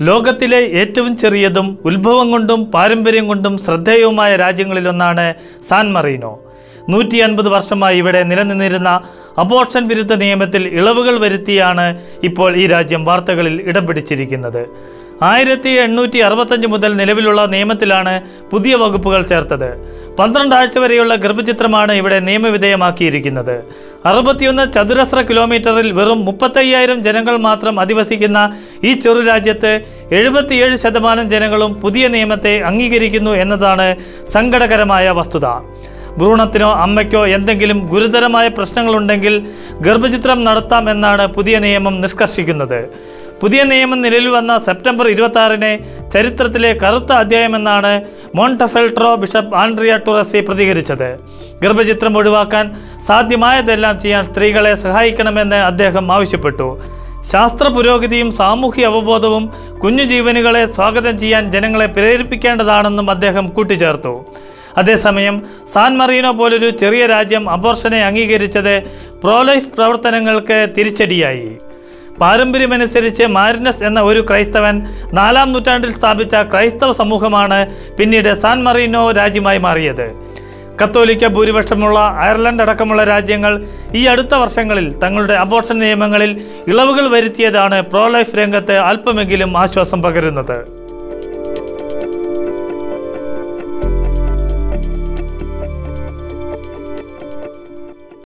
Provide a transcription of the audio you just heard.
ലോകത്തിലെ ഏറ്റവും ചെറിയതും ഉത്ഭവം കൊണ്ടും പാരമ്പര്യം കൊണ്ടും ശ്രദ്ധേയവുമായ രാജ്യങ്ങളിലൊന്നാണ് സാൻ മറീനോ. 150 വർഷമായി ഇവിടെ നിലനിന്നിരുന്ന അബോർഷൻ വിരുദ്ധ നിയമത്തിൽ ഇളവുകൾ വരുത്തിയാണ് ഇപ്പോൾ ഈ രാജ്യം വാർത്തകളിൽ ഇടം പിടിച്ചിരിക്കുന്നത്. 1865 മുതൽ നിലവിലുള്ള നിയമത്തിലാണ് പുതിയ വകുപ്പുകൾ ചേർത്തത്. 12 ആഴ്ച വരെയുള്ള ഗർഭചിത്രമാണ് ഇവിടെ നിയമവിധേയമാക്കിയിരിക്കുന്നത്. 61 ചതുരശ്ര കിലോമീറ്ററിൽ വെറും 35,000 ജനങ്ങൾ മാത്രം അധിവസിക്കുന്ന ഈ ചെറു രാജ്യത്ത് 77% ജനങ്ങളും പുതിയ നിയമത്തെ അംഗീകരിക്കുന്നു എന്നതാണ് സങ്കടകരമായ വസ്തുത. ഭ്രൂണത്തിനോ അമ്മയ്ക്കോ എന്തെങ്കിലും ഗുരുതരമായ പ്രശ്നങ്ങളുണ്ടെങ്കിൽ ഗർഭചിത്രം നടത്താം എന്നാണ് പുതിയ നിയമം നിഷ്കർഷിക്കുന്നത്. പുതിയ നിയമം നിലവിൽ വന്ന സെപ്റ്റംബർ 26-ന് ചരിത്രത്തിലെ കറുത്ത അധ്യായമെന്നാണ് മോണ്ടെഫെൽട്രോ ബിഷപ്പ് ആൻഡ്രിയ ടുറസി പ്രതികരിച്ചത്. ഗർഭചിത്രം ഒഴിവാക്കാൻ സാധ്യമായതെല്ലാം ചെയ്യാൻ സ്ത്രീകളെ സഹായിക്കണമെന്ന് അദ്ദേഹം ആവശ്യപ്പെട്ടു. ശാസ്ത്ര പുരോഗതിയും സാമൂഹ്യ അവബോധവും കുഞ്ഞു ജീവനുകളെ സ്വാഗതം ചെയ്യാൻ ജനങ്ങളെ പ്രേരിപ്പിക്കേണ്ടതാണെന്നും അദ്ദേഹം കൂട്ടിച്ചേർത്തു. അതേസമയം സാൻ മറീനോ പോലൊരു ചെറിയ രാജ്യം അബോർഷനെ അംഗീകരിച്ചത് പ്രോലൈഫ് പ്രവർത്തനങ്ങൾക്ക് തിരിച്ചടിയായി. പാരമ്പര്യമനുസരിച്ച് മാരിനസ് എന്ന ഒരു ക്രൈസ്തവൻ 4-ാം നൂറ്റാണ്ടിൽ സ്ഥാപിച്ച ക്രൈസ്തവ സമൂഹമാണ് പിന്നീട് സാൻ മറീനോ രാജ്യമായി മാറിയത്. കത്തോലിക്ക ഭൂരിപക്ഷമുള്ള അയർലൻഡ് അടക്കമുള്ള രാജ്യങ്ങൾ ഈ അടുത്ത വർഷങ്ങളിൽ തങ്ങളുടെ അബോർഷൻ നിയമങ്ങളിൽ ഇളവുകൾ വരുത്തിയതാണ് പ്രോലൈഫ് രംഗത്ത് അല്പമെങ്കിലും ആശ്വാസം പകരുന്നത്.